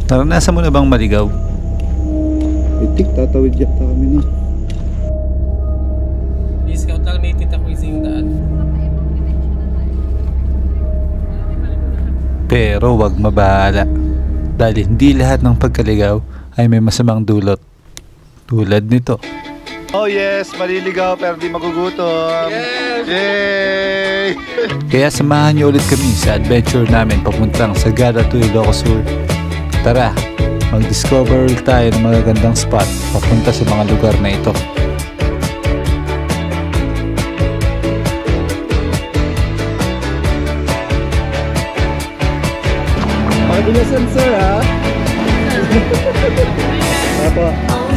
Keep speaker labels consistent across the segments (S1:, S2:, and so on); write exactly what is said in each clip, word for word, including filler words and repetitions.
S1: Naranasan mo na bang maligaw?
S2: Itik, tatawid yata kami na.
S3: I-scout lang may tita ko yung daan.
S1: Pero wag mabahala. Dahil hindi lahat ng pagkaligaw ay may masamang dulot. Tulad nito. Oh yes, maliligaw pero di magugutom.
S3: Yes!
S1: Yay! Kaya samahan niyo ulit kami sa adventure namin papuntang Sagada to Ilocos Sur. Tara, mag-discover tayo ng magagandang spot papunta sa mga lugar na ito.
S2: Pagbilasan sir ha? Apo.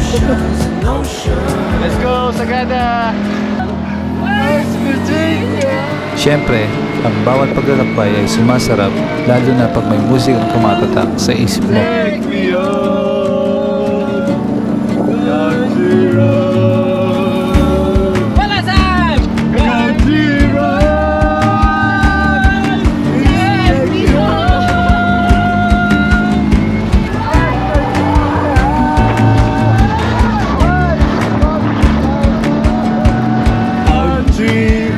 S1: Let's go, Sagada!
S2: West Virginia!
S1: Siyempre, ang bawat paglalakbay ay sumasarap lalo na pag may musikang tumatatak sa isip mo.
S2: Take me home, country road.
S3: Palasan!
S2: Country road. Take me home. Country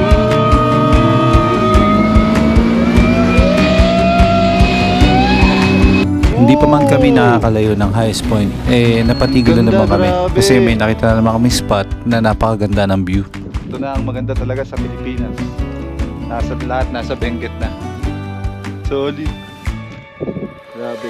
S1: Hindi pa man kami nakakalayo ng highest point, eh napatigil na naman kami kasi may nakita na naman kami spot na napakaganda ng view. Ito na ang maganda talaga sa Pilipinas. Nasa lahat, nasa Benguet na. Solid. Grabe.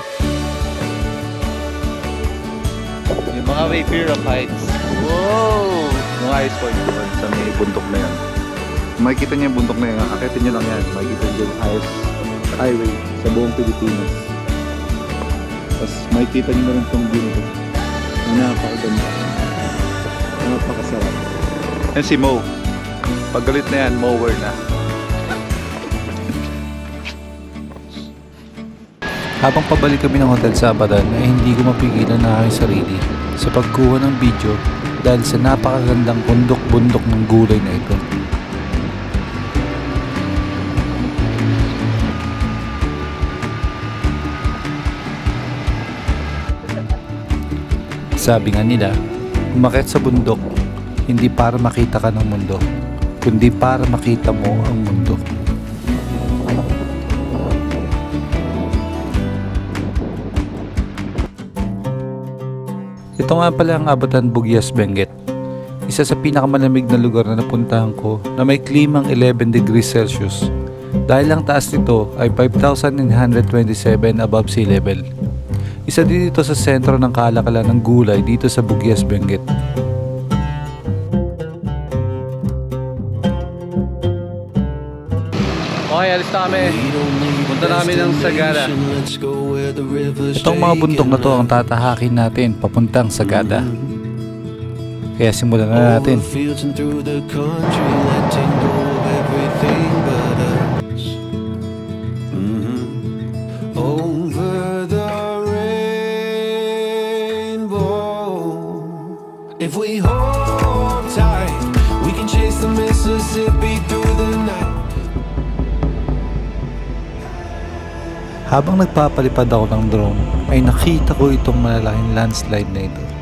S1: Yung mga Wayfarer of Heights. Wow! Yung highest point doon sa may bundok na yan. Makikita niyo yung bundok na yan, akitin niyo lang yan. Makikita niyo yung highest highway sa buong Pilipinas. Tapos makikita nyo na rin itong view nito. Napakaganda. Napakasarap. Yan si Mo. Pag galit na yan, mower na. Habang pabalik kami ng Hotel Sabadan ay hindi ko mapigilan na aking sarili sa pagkuha ng video dahil sa napakagandang bundok-bundok ng gulay na ito. Sabi nga nila, umakyat sa bundok, hindi para makita ka ng mundo, kundi para makita mo ang mundo. Ito nga pala ang Abatan Bugyas, Benguet. Isa sa pinakamalamig na lugar na napuntahan ko na may klimang eleven degrees Celsius. Dahil ang taas nito ay five thousand nine hundred twenty-seven above sea level. Isa din dito sa sentro ng kalakalan ng gulay dito sa Bugyas, Benguet. Okay, alis na kami. Punta na kami ng Sagada. Itong mga bundok na to ang tatahakin natin papuntang Sagada. Kaya simulan na natin.
S4: If we hold tight, we can chase the Mississippi through the night.
S1: Habang nagpapalipad ako ng drone, ay nakita ko itong malalaking landslide na ito.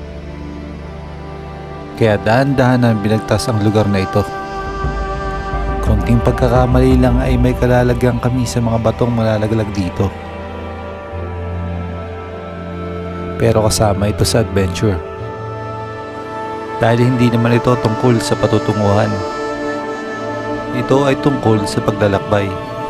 S1: Kaya dahan-dahan na binagtas ang lugar na ito. Konting pagkakamali lang ay may kalalagyan kami sa mga batong malalaglag dito. Pero kasama ito sa adventure. Dahil hindi naman ito tungkol sa patutunguhan. Ito ay tungkol sa paglalakbay.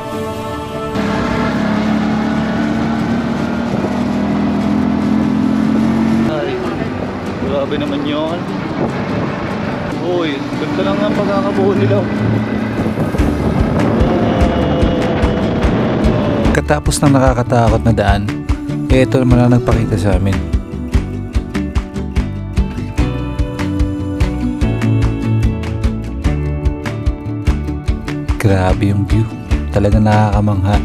S1: Ay, grabe naman yun. Uy, ganda lang ang pagkakabuo nila. Katapos ng nakakatakot na daan, eh ito naman ang nagpakita sa amin. Grabe yung view. Talagang nakakamangha.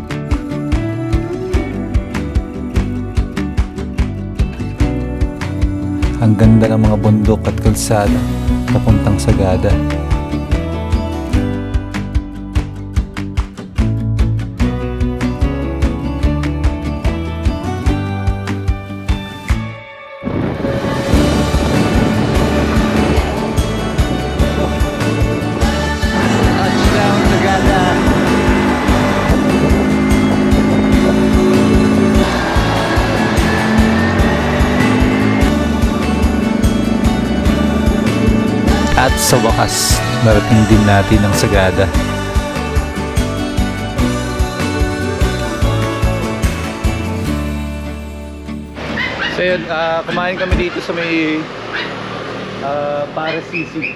S1: Ang ganda ng mga bundok at kalsada papuntang Sagada. sa wakas, narating din natin ang Sagada. So yun, uh, kumain kami dito sa may uh, Pares Sisig.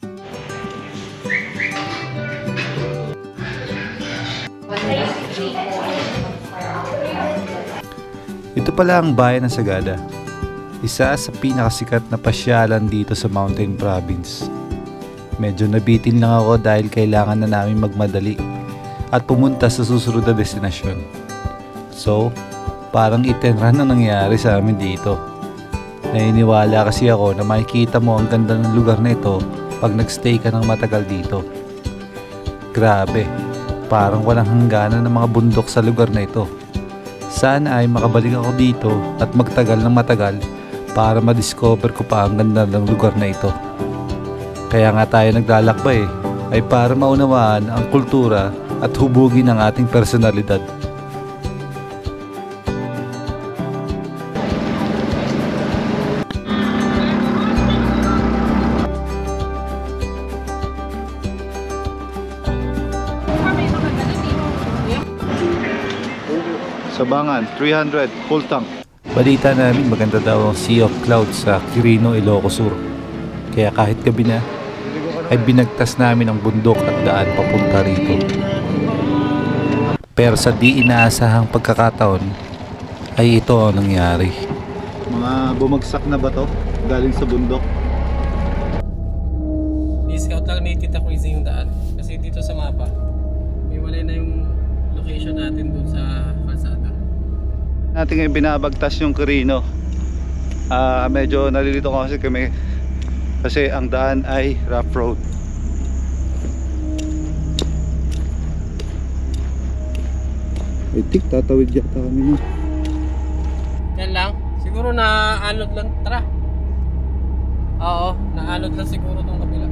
S1: Ito pala ang bayan ng Sagada, isa sa pinakasikat na pasyalan dito sa Mountain Province. Medyo nabitin lang ako dahil kailangan na namin magmadali at pumunta sa susunod na destinasyon. So, parang itenran ang nangyari sa amin dito. Naniniwala kasi ako na makikita mo ang ganda ng lugar na ito pag nagstay ka ng matagal dito. Grabe, parang walang hangganan ng mga bundok sa lugar na ito. Sana ay makabalik ako dito at magtagal ng matagal para madiscover ko pa ang ganda ng lugar na ito. Kaya nga tayo naglalakbay ay para maunawaan ang kultura at hubugin ang ating personalidad. Sabangan, three hundred, full tank. Balita namin maganda daw ang Sea of Clouds sa Quirino, Ilocos Sur. Kaya kahit gabi na, ay binagtas namin ang bundok at daan papunta rito. Pero sa di inaasahang pagkakataon, ay ito ang nangyari. Mga bumagsak na bato galing sa bundok.
S3: I-scout lang ni Tita Quizzy yung daan. Kasi dito sa mapa, may wala na yung location natin dun sa kalsada.
S1: Nating binabagtas yung Quirino. Uh, medyo nalilito ko kasi kami kasi ang daan ay rough road.
S2: I think tatawid yata kami na.
S3: Yan lang. Siguro naanod lang. Tara. Oo, naanod lang siguro tong kabila.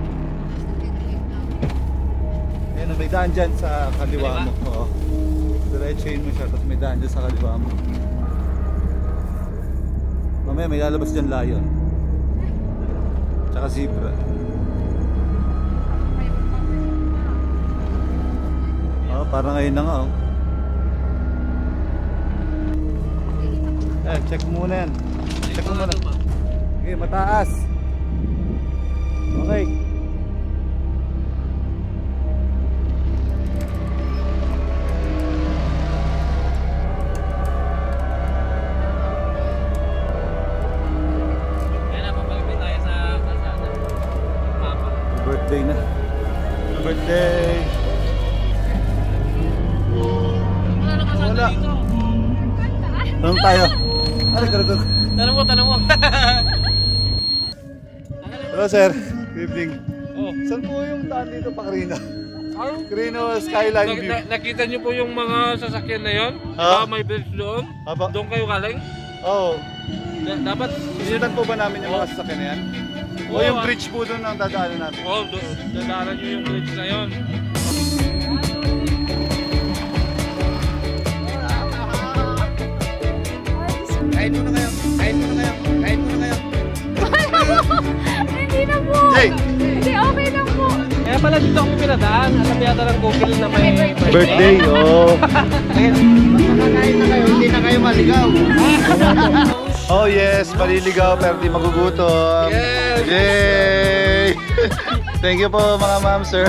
S1: Ayan, may daan dyan sa kaliwa mo. Oo. Diretsuhin mo siya, tapos may daan dyan sa kaliwa mo. Mamaya may lalabas dyan lion. Tsaka zebra. Oh, parang ngayon na nga oh. Eh, check muna yan. Check mo muna. Okay, mataas. Okay. Birthday na. Birthday. Wala. Tanong tayo. Ano ka ito?
S3: Tanong mo, tanong mo.
S1: Hello sir. Good evening.
S3: Oh.
S1: Saan po yung daan dito pa Quirino?
S3: Ano?
S1: Quirino Skyline View.
S3: Na, nakita niyo po yung mga sasakyan na yon?
S1: Ah?
S3: Diba may bridge doon?
S1: Aba.
S3: Doon kayo galing?
S1: Oo.
S3: Da- dapat
S1: Susundan po ba namin yung mga sasakyan na yan? O
S3: Oo,
S1: yung
S3: ah.
S1: bridge po doon ang dadaanan natin?
S3: oh, do- dadaanan niyo yung bridge na yon.
S1: Kain muna kayo. Kain muna kayo. Kain muna kayo.
S5: Hindi na po.
S1: Hey!
S5: Hindi, okay lang po.
S3: Kaya pala dito ako pinadaan. Alam yata ng Google na may
S1: Birthday, oh.
S2: Kakain na kayo, hindi na kayo maligaw.
S1: Oh yes, maliligaw pero di magugutom.
S3: Yes!
S1: Yay! Thank you po mga ma'am, sir.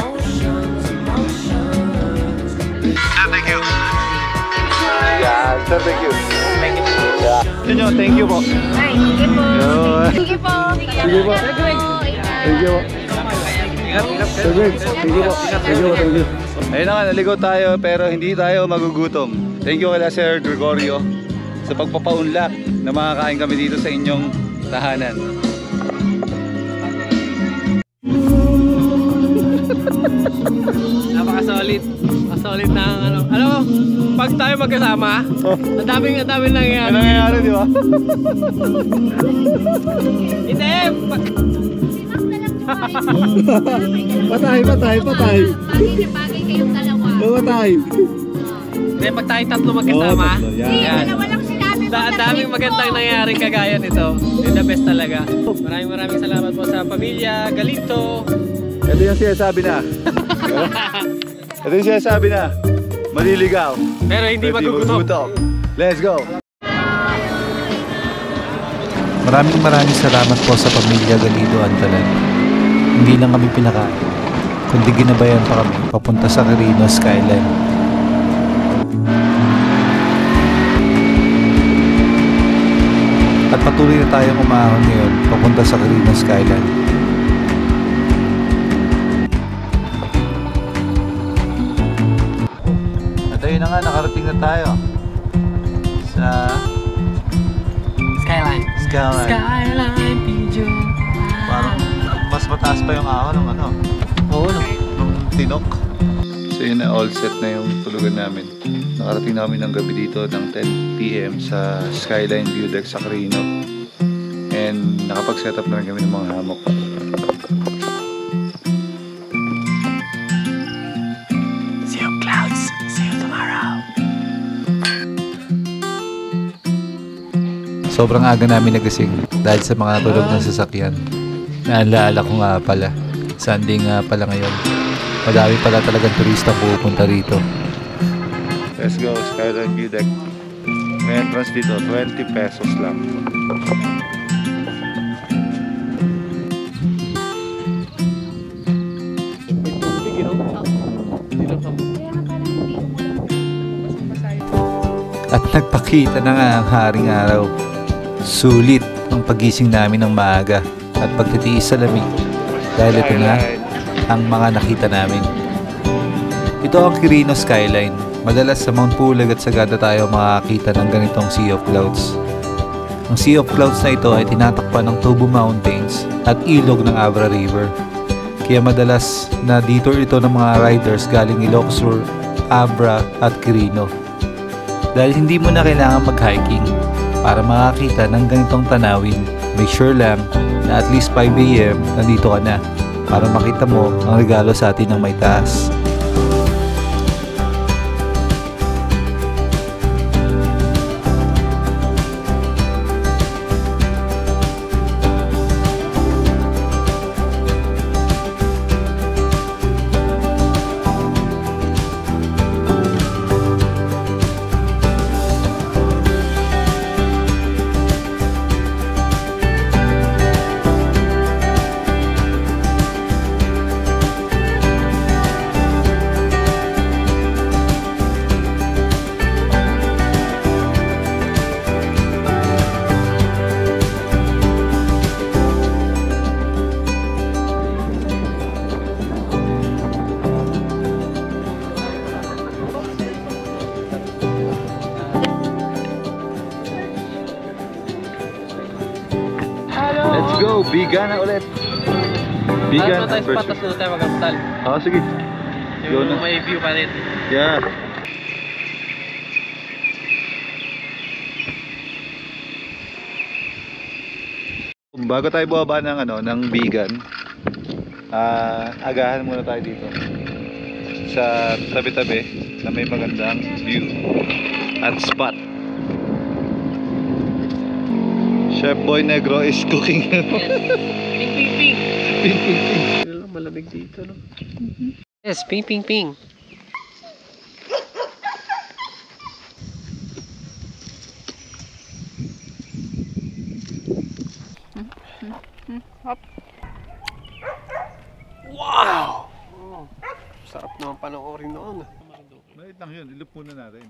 S1: Thank you. Yeah, sir, thank you. Thank you. Yeah. Yun yun, thank you po.
S5: Ay, sige po.
S1: Yun.
S5: Sige po.
S2: Sige po. Thank you po.
S3: Ingat, ingat.
S2: Sir Greg, thank you po. Thank you po, thank you.
S1: Ayun na nga, naligaw tayo pero hindi tayo magugutom. Thank you kay Sir Gregorio sa pagpapaunlak na makakain kami dito sa inyong tahanan.
S3: Napaka-solid. Solid na ang ano. Alam mo, pag tayo magkasama, ang daming ang daming nangyayari.
S1: Ano nangyayari, di ba?
S3: Hindi! Pag...
S2: Patay, patay, patay.
S5: Bagay na bagay kayong dalawa.
S2: Oh, patay.
S3: Hindi, pag tayo tatlo magkasama,
S2: Oo, tatlo, yan.
S5: Hindi,
S3: yan.
S5: dalawa lang sinabi
S3: Da daming magandang nangyaring kagaya nito. You're the best talaga. Maraming maraming salamat po sa pamilya Galito.
S1: Ito yung sinasabi na. Ito yung sinasabi na. Maliligaw.
S3: Pero hindi magugutom.
S1: Let's go.
S2: Maraming maraming salamat po sa pamilya Galido Andalan. Hindi lang kami pinakain, kundi ginabayan pa kami papunta sa Quirino Skyline. At patuloy na tayong umahon ngayon papunta sa Quirino Skyline.
S1: At ayun na nga, nakarating na tayo sa
S3: Skyline.
S1: Skyline.
S3: Skyline, Pijo.
S1: Parang mas mataas pa yung ahon ng ano,
S3: Oo, no?
S1: nung tinok. So yun na, all set na yung tulugan namin. Nakarating na kami ng gabi dito ng ten p m sa Skyline View Deck sa Quirino. And nakapag-set up na rin kami ng mga hammock.
S3: See you clouds. See you tomorrow.
S2: Sobrang aga namin nagising dahil sa mga tulog ng sasakyan. Naalaala ko nga pala, Sunday nga pala ngayon. Madami pala talagang turista pupunta rito.
S1: Let's go, Skyline View Deck. May entrance dito, twenty pesos lang.
S2: At nagpakita na nga ang haring araw. Sulit ang pagising namin ng maaga at pagtitiis sa lamig. Dahil ito na ang mga nakita namin. Ito ang Quirino Skyline. Madalas sa Mount Pulag at Sagada tayo makakita ng ganitong Sea of Clouds. Ang Sea of Clouds na ito ay tinatakpan ng Tubo Mountains at ilog ng Abra River. Kaya madalas na detour ito ng mga riders galing Ilocos Sur, Abra at Quirino. Dahil hindi mo na kailangan mag-hiking para makakita ng ganitong tanawin, make sure lang na at least five a m nandito ka na para makita mo ang regalo sa atin ng may taas.
S1: Let's go, Biga na ulit. Biga
S3: Ano tayo spot, tapos doon tayo mag-amtal.
S1: Oo, sige. Go na.
S3: Yung may view pa rin.
S1: Yeah. Bago tayo bumaba ng ano, ng Bigan, ah, agahan muna tayo dito sa tabi-tabi na may magandang view at spot. Chef Boy Negro is cooking.
S3: Ping, ping, ping.
S1: Ping, ping, ping.
S3: Ano, malamig dito, no? Yes, ping, ping, ping. Wow! Oh, sarap naman panoorin noon.
S1: Maliit lang yun, ilup muna natin.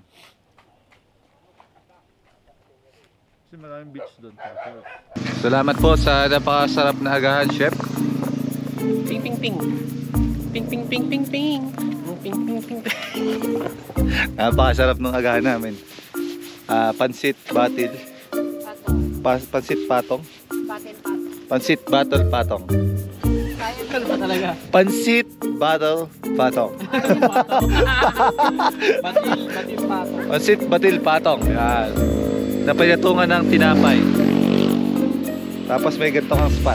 S1: Kasi maraming beach doon. Salamat po sa napakasarap na agahan, Chef.
S3: Ping, ping, ping. Ping, ping, ping, ping, ping. Ping, ping, ping, ping.
S1: Napakasarap ng agahan namin. Ah, pansit batil. Pa pansit patong. Pansit battle patong.
S3: Ano ba talaga?
S1: Pansit battle patong.
S3: Batil, batil pato.
S1: Pansit batil patong. Yan. Napayatungan ng tinapay. Tapos may ganito kang spot.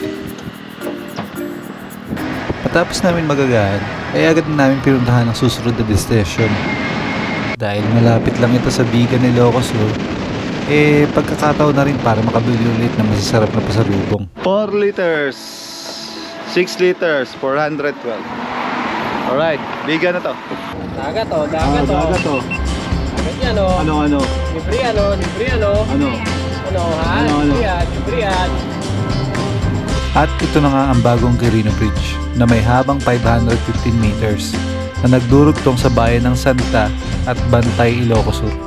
S2: Matapos namin magagahan, ay agad na namin pinuntahan ang susunod na destination. Dahil malapit lang ito sa Bigan, Ilocos Sur, Eh, pagkakataon na rin para makabili ulit ng masasarap na pasalubong.
S1: four liters. six liters. four hundred twelve. Alright, biga na to.
S3: Dagat oh, dagat oh.
S1: to.
S3: Dagat yan oh.
S1: Ano, ano?
S3: Libre ano, libre ano.
S1: Ano?
S3: Ano ha?
S1: Ano, ano?
S3: Libre yan, libre yan.
S2: At ito na nga ang bagong Quirino Bridge na may habang five hundred fifteen meters na nagdurugtong sa bayan ng Santa at Bantay, Ilocos Sur.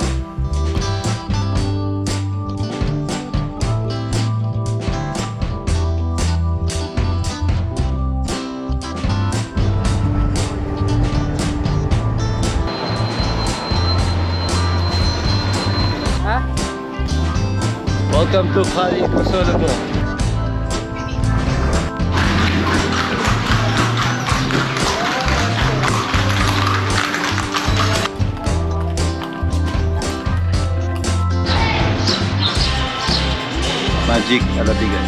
S3: Ha?
S1: Welcome to Cali, Sologo. Magic Alabigan.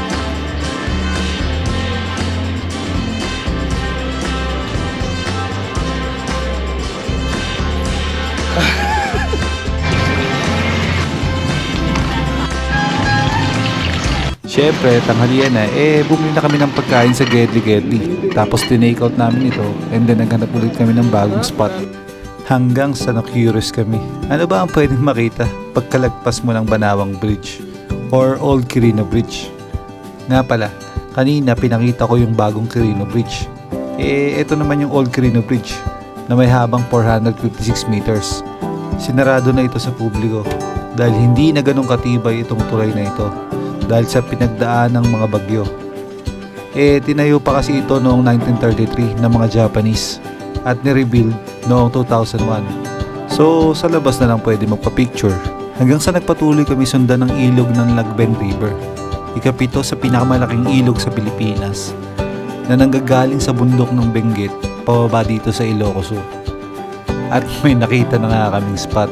S2: Siyempre, tanghalian na, eh bumili na kami ng pagkain sa Gedli Gedli. Tapos tinake out namin ito and then naghanap ulit kami ng bagong spot. Hanggang sa na-curious kami. Ano ba ang pwedeng makita pagkalagpas mo ng Banawang Bridge or Old Quirino Bridge? Nga pala, kanina pinakita ko yung bagong Quirino Bridge. Eh, ito naman yung Old Quirino Bridge na may habang four hundred fifty-six meters. Sinarado na ito sa publiko dahil hindi na ganun katibay itong tulay na ito dahil sa pinagdaan ng mga bagyo. Eh, tinayo pa kasi ito noong nineteen thirty-three ng mga Japanese at ni-rebuild noong two thousand one. So, sa labas na lang pwede magpa-picture. Hanggang sa nagpatuloy kami sundan ng ilog ng Lagben River. Ikapito sa pinakamalaking ilog sa Pilipinas na nanggagaling sa bundok ng Benguet pababa dito sa Ilocos Sur. At may nakita na nga kaming spot.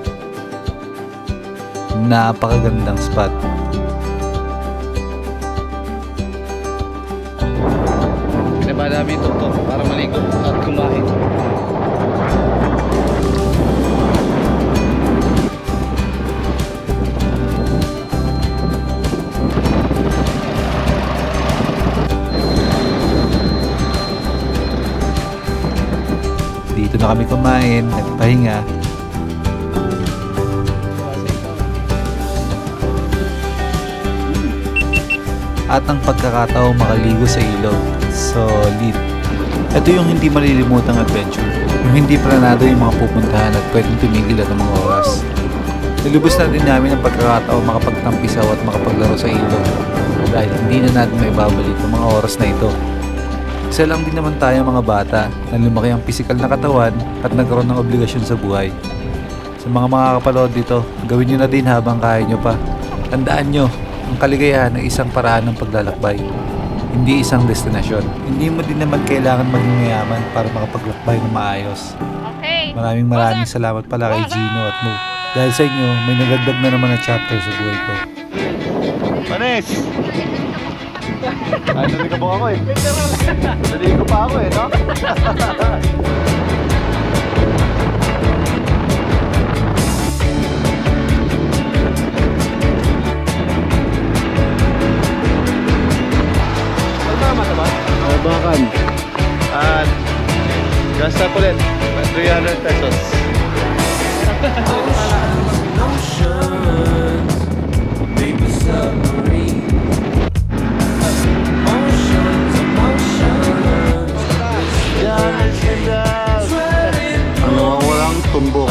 S2: Napakagandang spot.
S1: Pinaba namin ito to para maligo at kumain.
S2: Dito na kami kumain, nagpahinga. At ang pagkakataong makaligo sa ilog. Solid. Ito yung hindi malilimutang adventure. Yung hindi planado yung mga pupuntahan at pwedeng tumigil at ng mga oras. Nilubos na din namin ang pagkakataong makapagtampisaw at makapaglaro sa ilog. Dahil hindi na natin may babalik ang mga oras na ito. Isa lang din naman tayo mga bata na lumaki ang pisikal na katawan at nagkaroon ng obligasyon sa buhay. Sa mga makakapanood dito, gawin nyo na din habang kaya nyo pa. Tandaan nyo, ang kaligayahan ay isang paraan ng paglalakbay, hindi isang destinasyon. Hindi mo din naman kailangan maging mayaman para makapaglakbay ng maayos.
S5: Okay.
S2: Maraming maraming salamat pala kay Gino at Mo. Dahil sa inyo, may nagdagdag na naman na chapter sa buhay ko.
S1: Panis! Ay, naligo po ako eh. Naligo pa ako eh, no? Albakan. At gas up ulit. three hundred pesos. Ano walang tumbok.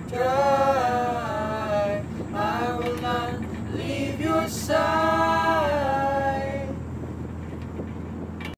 S4: drive.